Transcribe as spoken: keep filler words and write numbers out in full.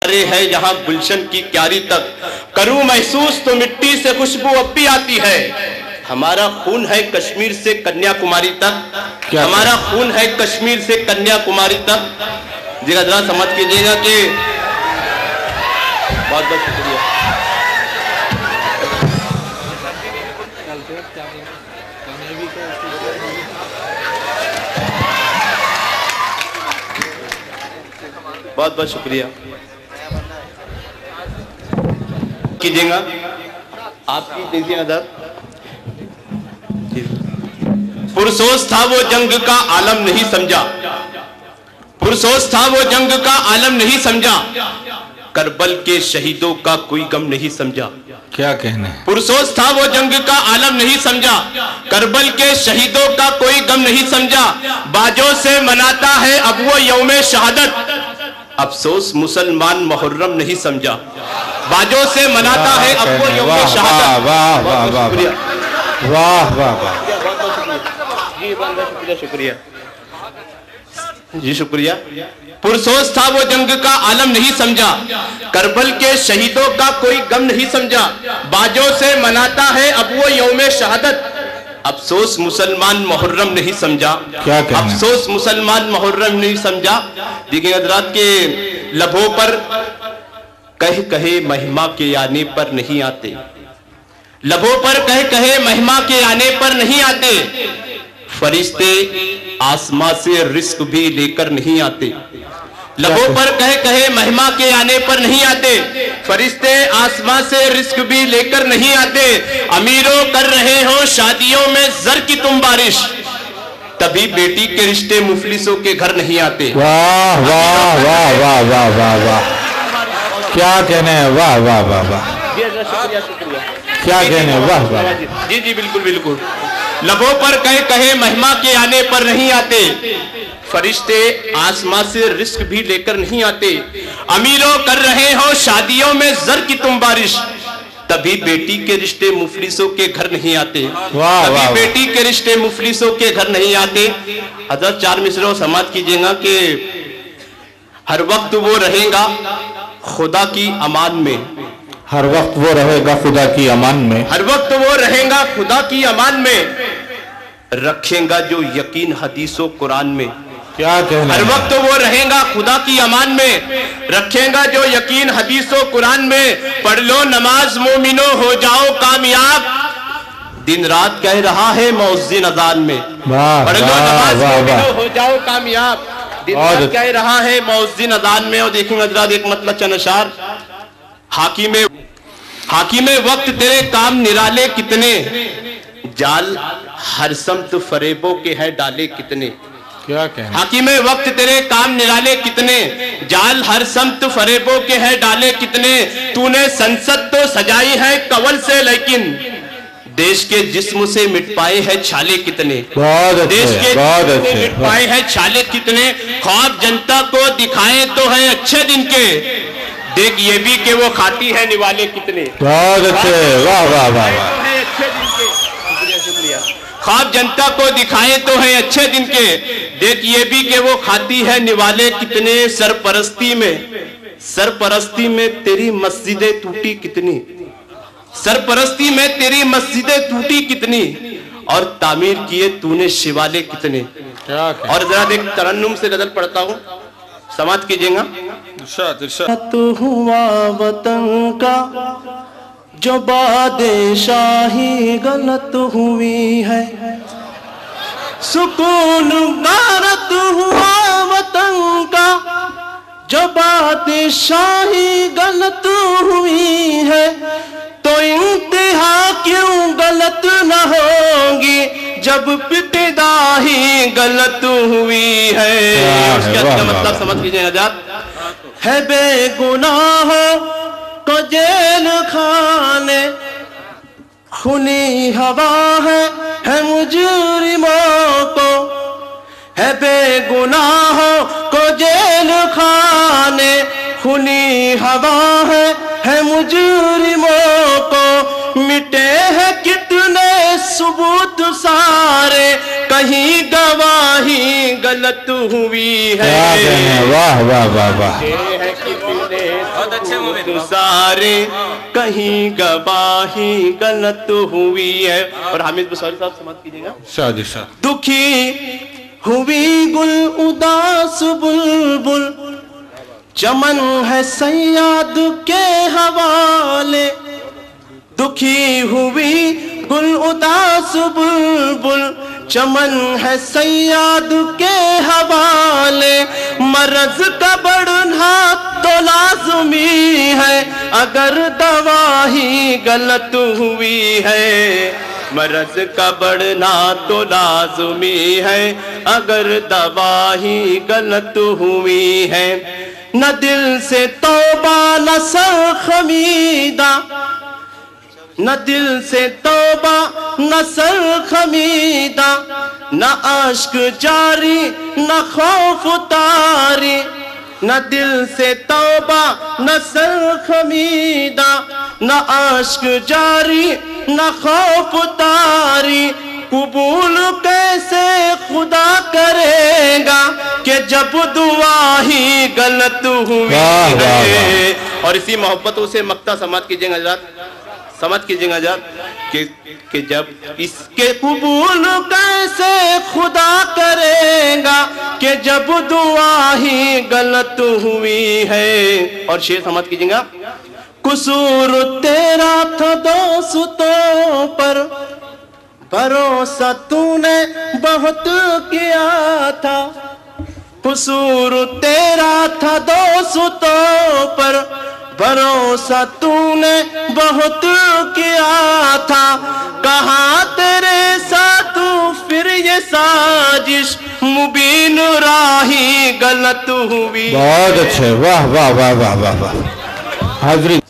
ہے یہاں گلشن کی کیاری تک، کروں محسوس تو مٹی سے خوشبو اب بھی آتی ہے۔ ہمارا خون ہے کشمیر سے کنیا کماری تک، ہمارا خون ہے کشمیر سے کنیا کماری تک۔ جی حضرات سمجھ کیجئے گا کہ بہت بہت شکریہ۔ بہت بہت شکریہ کیجئے گا آپ کی دیکھیے نظر۔ پرسوز تھا وہ جنگ کا عالم نہیں سمجھا، پرسوز تھا وہ جنگ کا عالم نہیں سمجھا، کربل کے شہیدوں کا کوئی غم نہیں سمجھا۔ کیا کہنے؟ پرسوز تھا وہ جنگ کا عالم نہیں سمجھا، کربل کے شہیدوں کا کوئی غم نہیں سمجھا، باجوں سے مناتا ہے اب وہ یوم شہادت، افسوس مسلمان محرم نہیں سمجھا، باجوں سے مناتا ہے اب وہ یوم شہادت۔ واہ واہ واہ واہ واہ واہ، جی بہت شکریہ جی شکریہ۔ پرسوز تھا وہ جنگ کا عالم نہیں سمجھا، کربل کے شہیدوں کا کوئی غم نہیں سمجھا، باجوں سے مناتا ہے اب وہ یوم شہادت، افسوس مسلمان محرم نہیں سمجھا، افسوس مسلمان محرم نہیں سمجھا۔ دیکھیں حضرات کے لبوں پر کہہ کہے مہما کے آنے پر نہیں آتے، لبوں پر کہہ کہے مہما کے آنے پر نہیں آتے، فرشتے آسمان سے رزق بھی لے کر نہیں آتے، لبوں پر کہہ کہے مہما کے آنے پر نہیں آتے، فرشتے آسمان سے رزق بھی لے کر نہیں آتے، امیروں کر رہے ہو شادیوں میں زر کی تم بارش، تبھی بیٹی کے رشتے مفلسوں کے گھر نہیں آتے۔ واہ واہ واہ واہ واہ واہ واہ، کیا کہنے ہیں؟ واہ واہ واہ واہ، شکریہ شکریہ کیا کہنے ہیں؟ واہ واہ، جی جی بالکل بالکل۔ لبوں پر کہے کہے مہما کے آنے پر نہیں آتے، فرشتے آسمان سے رزق بھی لے کر نہیں آتے، امیروں کر رہے ہو شادیوں میں زر کی تم بارش، تبھی بیٹی کے رشتے مفلسوں کے گھر نہیں آتے، تبھی بیٹی کے رشتے مفلسوں کے گھر نہیں آتے۔ حضرت چار مصروں سماعت کیجئے گا کہ ہر وقت وہ رہے گا خدا کی امان میں، ہر وقت وہ رہے گا خدا کی امان میں، ہر وقت وہ رہے گا خدا کی امان میں، رکھیں گا جو یقین حدیث و قرآن میں، کیا کہنے؟ ہر وقت وہ رہے گا خدا کی امان میں، رکھیں گا جو یقین حدیث و قرآن میں، پڑھ لو نماز مومنو ہو جاؤ کامیاب، دن رات کہہ رہا ہے مؤذن اذان میں، پڑھ لو نماز مومنو ہو جاؤ کامیاب، دن رات کہہ رہا ہے مؤذن اذان میں۔ اور دیکھیں حضرات ایک مطلب چند اشعار، حاکم حاکم وقت تیرے کام نرالے کتنے، جال ہر سمت فریبوں کے ہے ڈالے کتنے، کیا کہنے؟ حاکم وقت تیرے کام نرالے کتنے، جال ہر سمت فریبوں کے ہے ڈالے کتنے، تو نے سنسد تو سجائی ہے کول سے لیکن دیش کے جسم سے مٹ پائے ہیں چھالے کتنے، دیش کے جسم سے مٹ پائے ہیں چھالے کتنے، خواب جنتا کو دکھائیں تو ہے اچھے دن کے، دیکھ یہ بھی کہ وہ کھاتی ہے نوالے کتنے، بہت اچھے، واہ واہ واہ واہ، خواب جنتا کو دکھائے تو ہے اچھے دن کے، دیکھ یہ بھی کہ وہ کھاتی ہے نوالے کتنے، سرپرستی میں سرپرستی میں تیری مسجدیں ٹوٹی کتنی، سرپرستی میں تیری مسجدیں ٹوٹی کتنی، اور تعمیر کیے تو نے شیوالے کتنے۔ اور ذرا ایک ترنم سے غزل پڑھتا ہوں، سماعت کیجئے گا۔ ارشاد ارشاد۔ ہوا وطن کا جو بادشاہی غلط ہوئی ہے، سکون غارت ہوا وطن کا جو بادشاہی غلط ہوئی ہے، تو انتہا کیوں غلط نہ ہوگی جب ابتدا ہی غلط ہوئی ہے۔ اس کا مطلب سمجھ کیجئے حضرات، ہے بے گناہوں کو جیل خانے، کھلی ہوا ہے ہے مجرموں کو، ہے بے گناہوں کو جیل خانے، کھلی ہوا ہے ہے مجرموں کو، مٹے ہیں کتنے ثبوت سارے، کہیں گواہی غلط ہوئی ہے، واہ واہ واہ واہ، مٹے ہیں کتنے بہت اچھے مومن سارے کہیں گواہی غلط ہوئی ہے. اور حامد بسوری صاحب سماعت کیجئے گا. شادی شاہ دکھی ہوئی گل اداس بلبل چمن ہے سیاد کے حوالے. دکھی ہوئی گل اداس بلبل چمن ہے سیاد کے حوالے. مرض کا بڑھنا تو لازمی ہے اگر دوا ہی غلط ہوئی ہے. مرض کا بڑھنا تو لازمی ہے اگر دوا ہی غلط ہوئی ہے. نہ دل سے توبہ نہ سر خمیدہ نہ دل سے توبہ نہ سر خمیدہ نہ عشق جاری نہ خوف تاری. نہ دل سے توبہ نہ سر خمیدہ نہ عشق جاری نہ خوف تاری. قبول کیسے خدا کرے گا کہ جب دعا ہی غلط ہوئی ہے. اور اسی محبتوں سے مقطع سماعت کیجئے گا حضرات, سمجھ کیجئے گا حضرات کہ, کہ جب اس کے قبول کیسے خدا کرے گا کہ جب دعا ہی غلط ہوئی ہے. اور شعر سمجھ کیجئے گا. قصور تیرا تھا دوستوں پر بھروسہ تو نے بہت کیا تھا. قصور تیرا تھا دوستوں پر بھروسہ تو نے بہت کیا تھا. کہاں تیرے ساتھ پھر یہ سازش مبین راہی غلط ہوئی. بہت اچھے, واہ واہ واہ واہ واہ. حاضری